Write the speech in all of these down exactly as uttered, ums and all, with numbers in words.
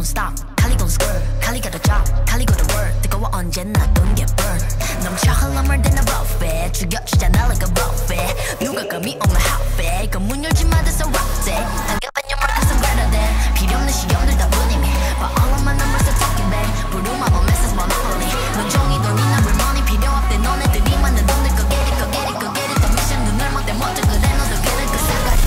stop. Kali gon' skirt, Kali got a job, Kali got a work. 뜨거워 언제나 don't get burned. 넘쳐 흘러물 than a buffet. 죽여주잖아 like a buffet. 누가 감히 on my hotbed. 그 문 열지 마, that's a rock day. 당겨봐 your mark cause I'm better than. 필요 없는 시험들 다 뿐이미. But all of my numbers are talking back. 부르마 on message monopoly. 넌 종이 돈이 나 real money 필요 없대. 너네들이 만든 돈들 go get it, go get it, go get it. 더 미션 눈을 못대 멋져 그래 너도 그래 그 사과리.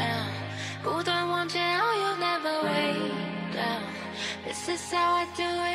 This is how I do it.